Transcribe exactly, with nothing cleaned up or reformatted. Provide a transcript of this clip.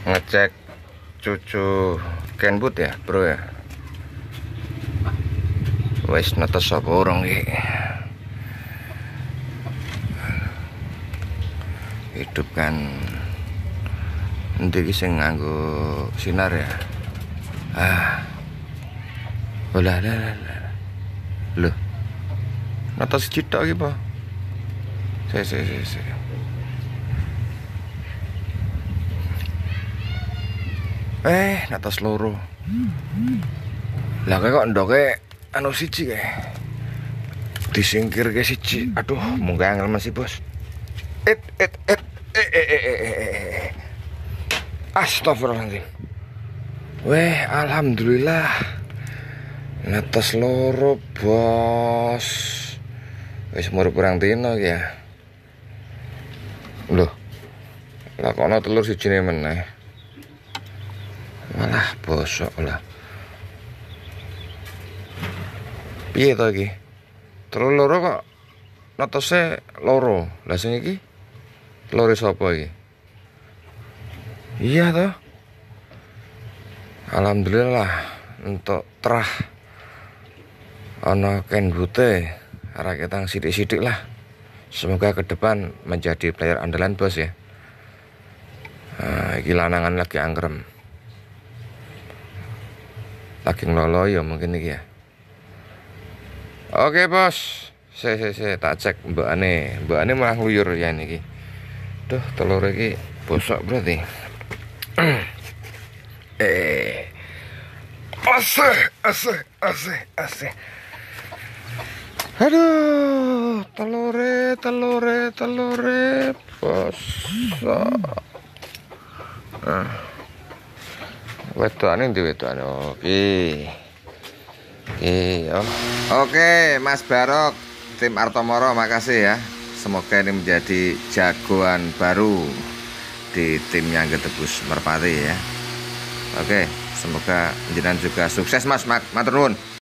ngecek cucu Kenwood ya bro ya. Wes netes apa orang iki. Hidup kan endi iki sing nganggo sinar ya. Ah. Olah lah lah. Loh. Netes cithak iki, Pak. Se se se se. Eh, netes loro. Lah kok ndoke anu siji kae. Disingkirke siji. Aduh, munggah angel masih, Bos. Et et et eh eh eh eh. Astagfirullahaladzim. Weh, alhamdulillah. Netes loro, Bos. Wis murip kurang dino ya. Loh. Lah kono telur sijine meneh. Malah bosok lah. Piye to iki? Telur loro kok netese loro. Lah sing iki telur sapa iki? Iya toh. Alhamdulillah untuk terah ana Kenwood-e arek ketang sithik-sithik lah. Semoga ke depan menjadi player andalan, Bos ya. Nah, iki lanangan lagi angkrem. Lagi ngelolo ya mungkin iki ya. Oke, Bos. Se se se tak cek mbakane. Mbakane malah nguyur ya niki. Duh, telur iki bosok berarti. eh. Asih, asih, asih, asih. Aduh, telure, telure, telure bosok. Nah. Wedokane ndi wedokane? Oke. Oke, oh. Oke, Mas Barok, tim Artomoro, makasih ya. Semoga ini menjadi jagoan baru di timnya Getebus Merpati ya. Oke, semoga jenengan juga sukses Mas, matur nuwun.